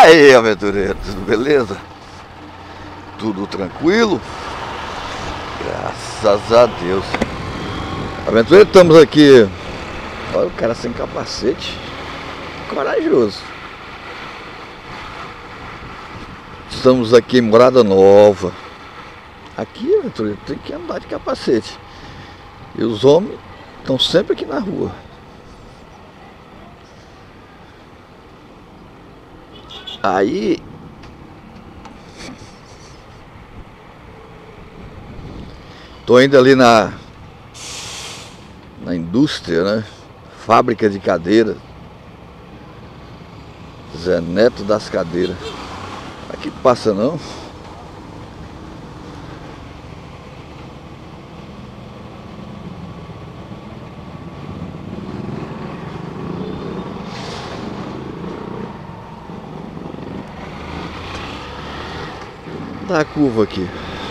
aí, aventureiro, tudo beleza? Tudo tranquilo? Graças a Deus. Aventureiro, estamos aqui. Olha o cara sem capacete. Corajoso. Estamos aqui em Morada Nova. Aqui, aventureiro, tem que andar de capacete. E os homens estão sempre aqui na rua. Aí tô indo ali na indústria, né? Fábrica de cadeira. Zé Neto das Cadeiras. Aqui passa não? Dá a curva aqui.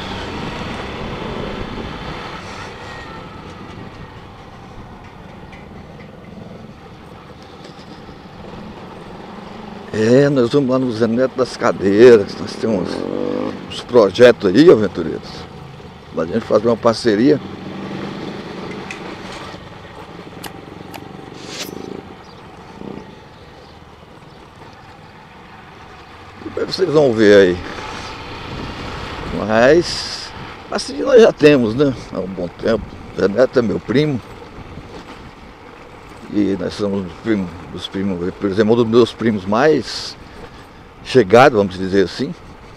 Nós vamos lá no Zé Neto das Cadeiras. Nós temos uns projetos aí, aventureiros. Lá a gente fazer uma parceria. Depois vocês vão ver aí. Mas assim nós já temos, né? Há um bom tempo. Zé Neto é meu primo. E nós somos dos primos, por exemplo, um dos meus primos mais chegados, vamos dizer assim.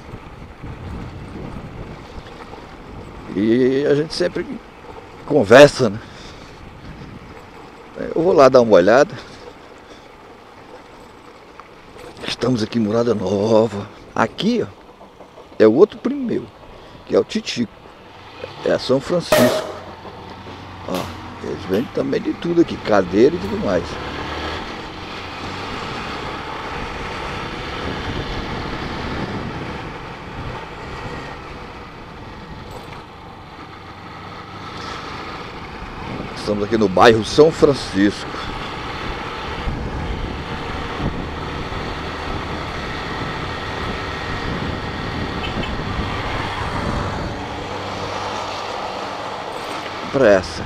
E a gente sempre conversa, né? Eu vou lá dar uma olhada. Estamos aqui em Morada Nova. Aqui, ó, é o outro primo meu, que é o Titico. É a São Francisco. Ó. Eles vendem também de tudo aqui, cadeira e tudo mais. Estamos aqui no bairro São Francisco. Pressa.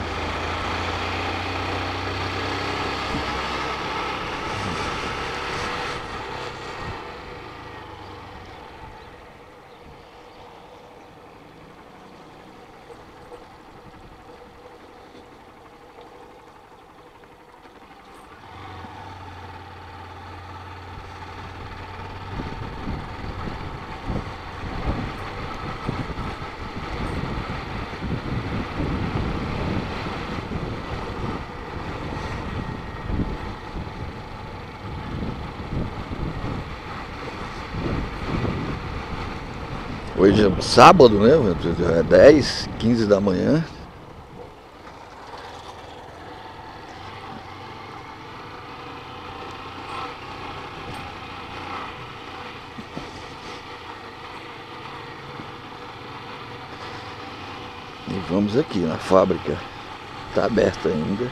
Hoje é sábado, né? É 10, 15 da manhã. E vamos aqui na fábrica. Está aberta ainda.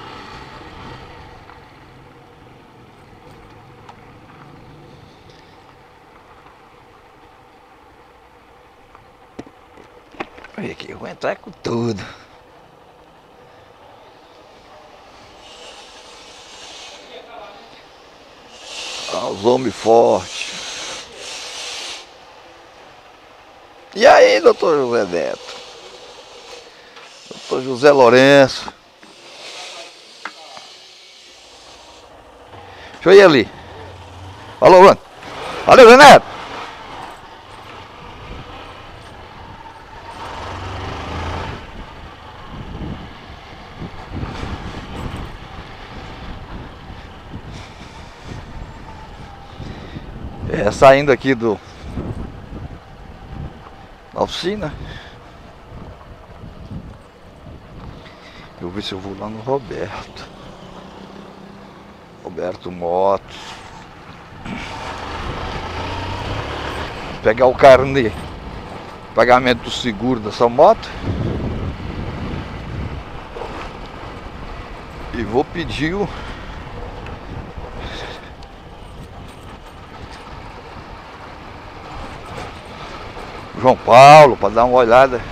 Olha aqui, eu vou entrar com tudo. Os homens fortes. E aí, doutor José Neto? Doutor José Lourenço. Deixa eu ir ali. Alô, Bruno. Valeu, José Neto. Saindo aqui da oficina. Eu vou ver se eu vou lá no Roberto Motos. Pegar o carnê, pagamento do seguro dessa moto. E vou pedir João Paulo para dar uma olhada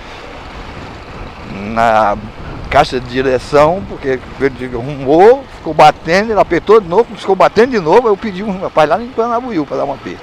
na caixa de direção, porque ele arrumou, ficou batendo, ele apertou de novo, ficou batendo de novo. Eu pedi um rapaz lá em Panabuiú para dar uma aperto.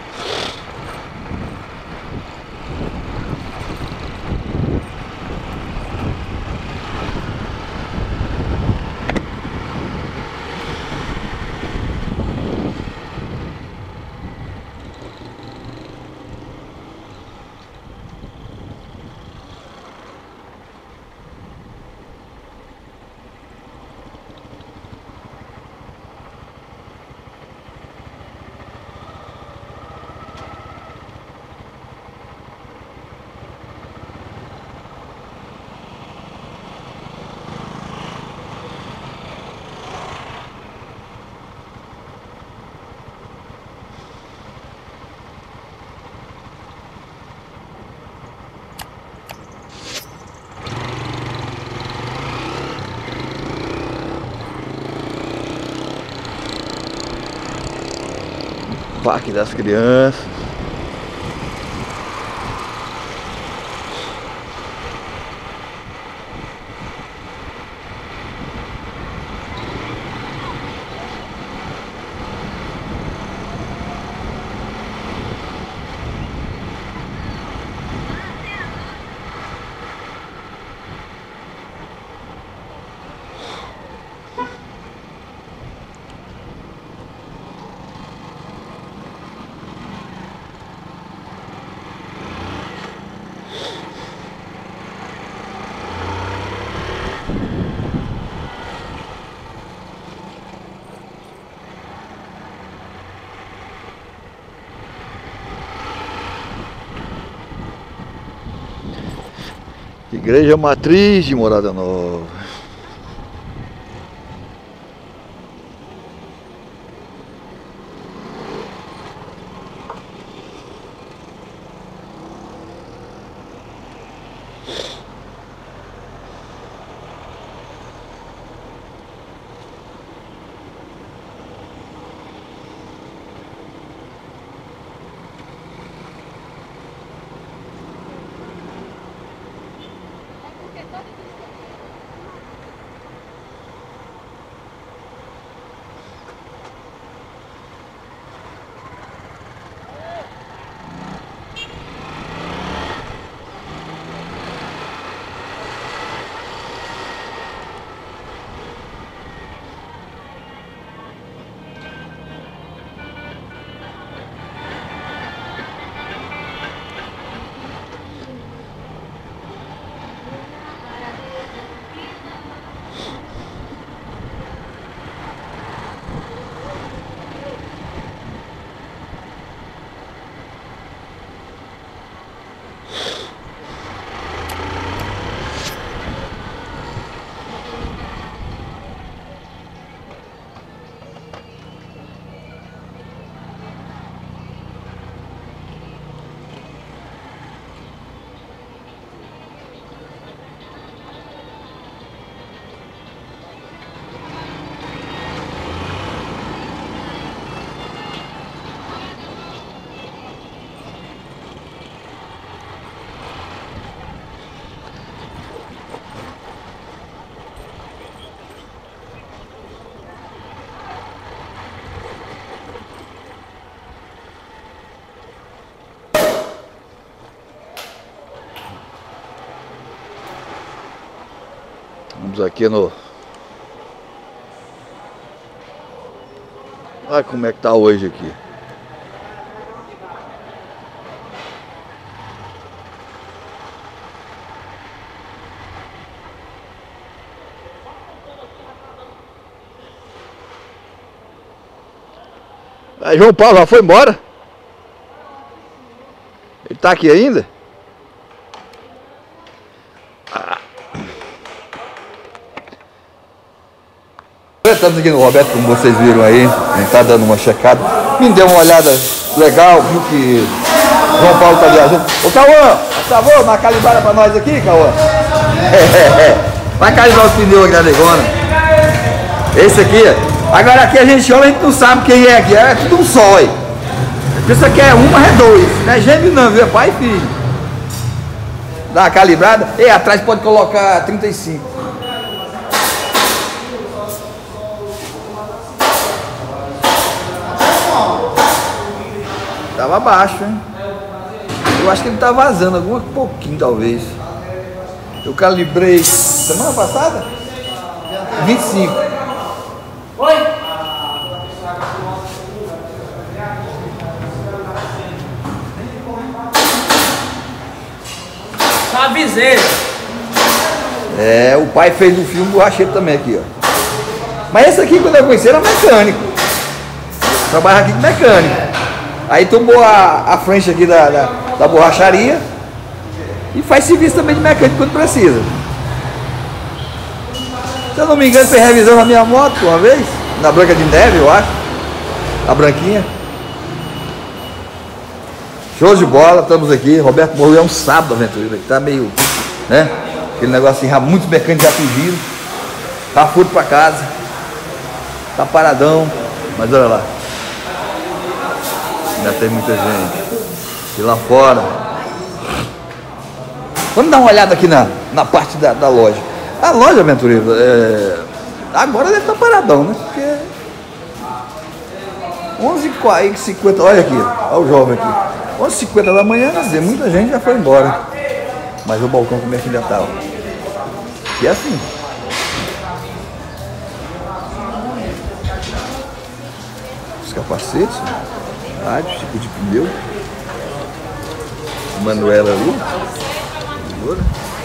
Parque das Crianças. Igreja Matriz de Morada Nova. Vamos aqui no... Olha como é que tá hoje aqui. Aí João Paulo já foi embora? Ele tá aqui ainda? Estamos aqui no Roberto, como vocês viram aí, a gente tá dando uma checada. Me deu uma olhada legal, viu que João Paulo tá viajando. Ô Cauã, por favor, uma calibrada pra nós aqui, Cauã. Vai calibrar os pneus aqui da negona. Esse aqui, agora aqui a gente olha, a gente não sabe quem é aqui, é tudo um só aí. Isso aqui é uma, é dois, não é gêmeo não, viu? É pai e filho. Dá uma calibrada. E atrás pode colocar 35. Tava baixo, hein? Eu acho que ele tá vazando algum pouquinho, talvez. Eu calibrei semana passada? 25. Oi? Só avisei. É, o pai fez um filme borracheiro também aqui, ó. Mas esse aqui, quando eu conheci, era mecânico. Trabalha aqui de mecânico. Aí tomou a frente aqui da borracharia e faz serviço também de mecânico quando precisa. Se eu não me engano, fez revisão na minha moto uma vez, na Branca de Neve, eu acho. A branquinha. Show de bola, estamos aqui. Roberto morreu, é um sábado, aventureiro. Tá meio, né? Aquele negócio assim, muitos mecânicos já fugiram. Tá furo pra casa. Tá paradão. Mas olha lá. Ainda tem muita gente. E lá fora. Vamos dar uma olhada aqui na parte da loja. A loja, aventureiro, agora deve estar paradão, né? Porque 11h50, olha aqui, olha o jovem aqui. 11h50 da manhã, quer dizer, muita gente já foi embora. Mas o balcão como é que ainda tá, ó. E é assim. Os capacetes, rádio, tipo de pneu. Manuela ali. Agora.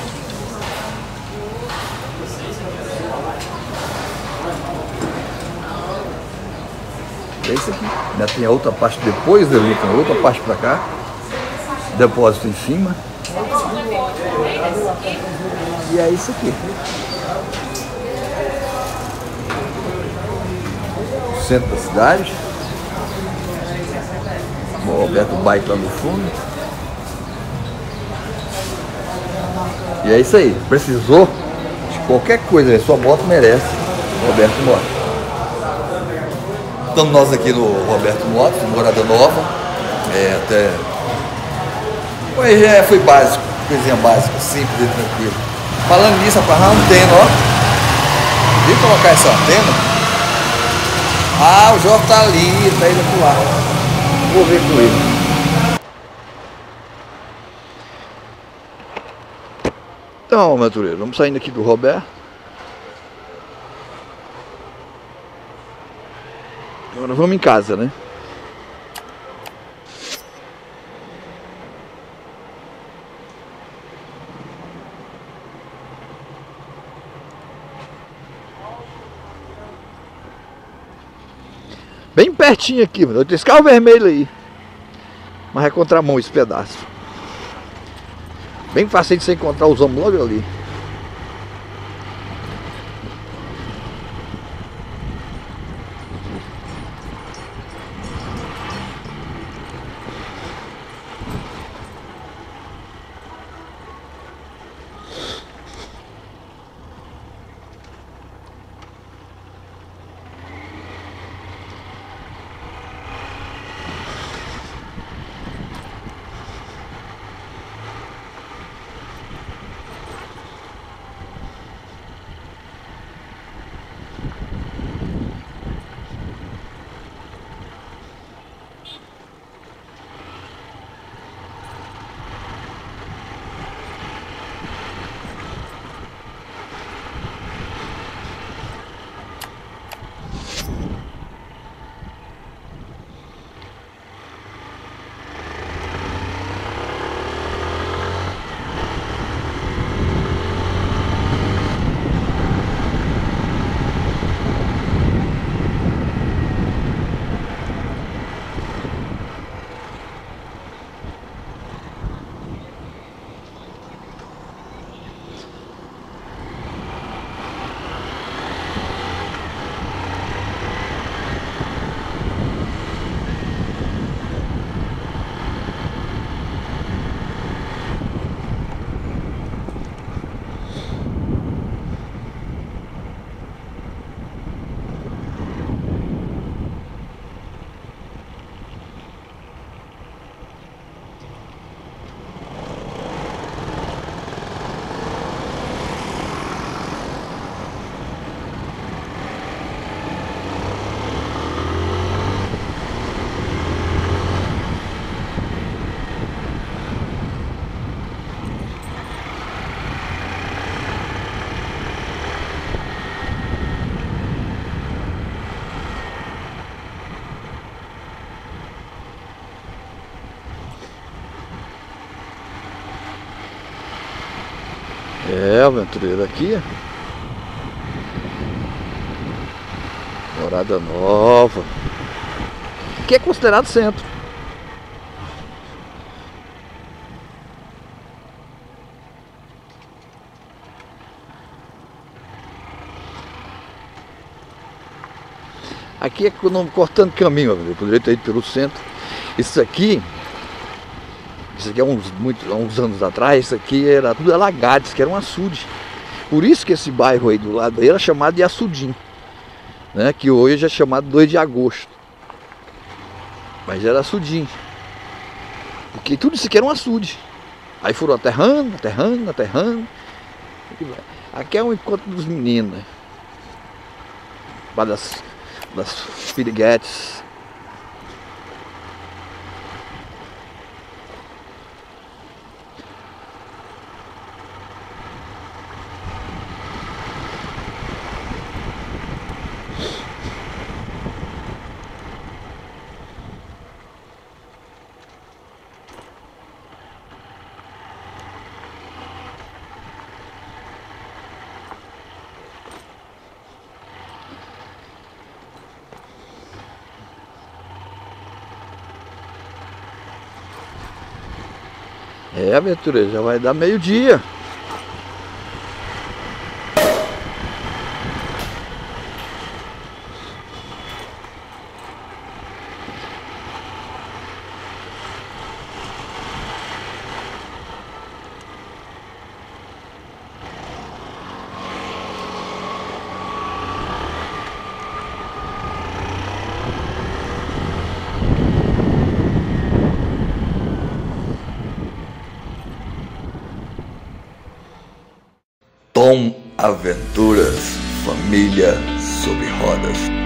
É isso aqui. Ainda tem a outra parte depois dali, tem outra parte para cá. Depósito em cima. E é isso aqui. Centro da cidade. O Roberto Bike lá no fundo. E é isso aí. Precisou de qualquer coisa, sua moto merece Roberto Motos. Estamos nós aqui no Roberto Motos, morada nova. Até. Foi básico, coisinha básica, simples e tranquilo. Falando nisso, a antena, ó. Vim colocar essa antena. Ah, o Jorge tá ali, tá indo pro lado. Vou ver com ele. Então, aventureiro, vamos saindo aqui do Roberto. Agora vamos em casa, né? Bem pertinho aqui, mano. Tem esse carro vermelho aí. Mas é contramão esse pedaço. Bem fácil de você encontrar os homens logo ali. É, aventureiro, aqui. Morada Nova. Que é considerado centro. Aqui é cortando caminho, eu poderia ter ido pelo centro. Isso aqui há uns anos atrás, isso aqui era tudo alagado, isso aqui era um açude. Por isso que esse bairro aí do lado aí era chamado de Açudim, né? Que hoje é chamado 2 de agosto. Mas era Açudim. Porque tudo isso aqui era um açude. Aí foram aterrando. Aqui é um encontro dos meninos, né? Das piriguetes. É, aventureiro, já vai dar meio-dia. Tom Aventuras, família sobre rodas.